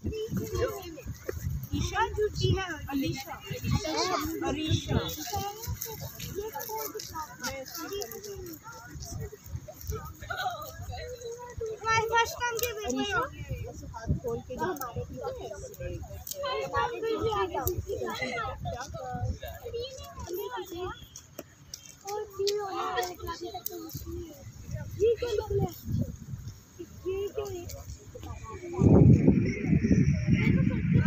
ईशा झूठी है, Alisha, Arisha. First time के पेपर हो गए। हाथ खोल के क्या